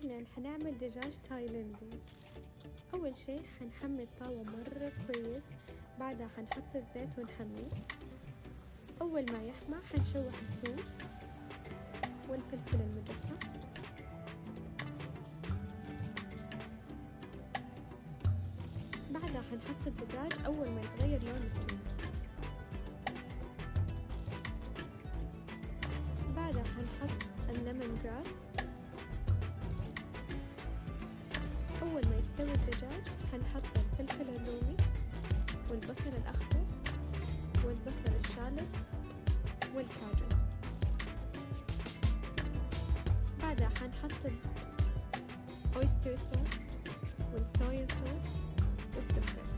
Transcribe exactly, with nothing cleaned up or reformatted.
أهلا، حنعمل دجاج تايلاندي. أول شي حنحمي الطاوة مرة كويس، بعدها حنحط الزيت ونحميه. أول ما يحمى حنشوح الثوم والفلفل المدخن، بعدها حنحط الدجاج أول ما يتغير لون الثوم، بعدها حنحط الليمون جراس. أول ما يستوي الدجاج حنحط الفلفل الرومي والبصل الأخضر والبصل الشالت والكاجو، بعدها حنحط الأويستر صوص والصويا صوص والسكر.